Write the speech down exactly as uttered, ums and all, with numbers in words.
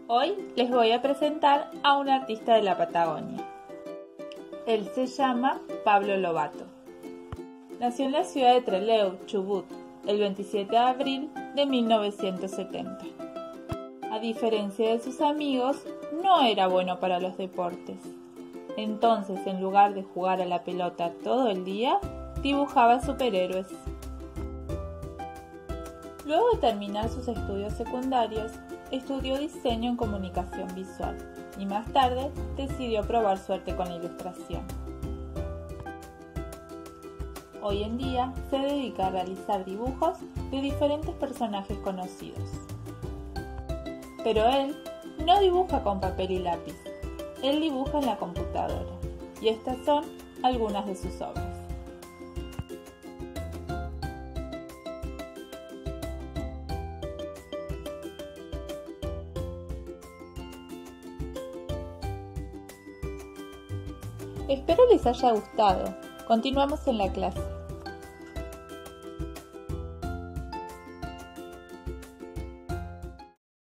Hoy les voy a presentar a un artista de la Patagonia. Él se llama Pablo Lobato. Nació en la ciudad de Trelew, Chubut, el veintisiete de abril de mil novecientos setenta. A diferencia de sus amigos, no era bueno para los deportes. Entonces, en lugar de jugar a la pelota todo el día, dibujaba superhéroes. Luego de terminar sus estudios secundarios, estudió diseño en comunicación visual y más tarde decidió probar suerte con la ilustración. Hoy en día se dedica a realizar dibujos de diferentes personajes conocidos. Pero él no dibuja con papel y lápiz, él dibuja en la computadora y estas son algunas de sus obras. Espero les haya gustado. Continuamos en la clase.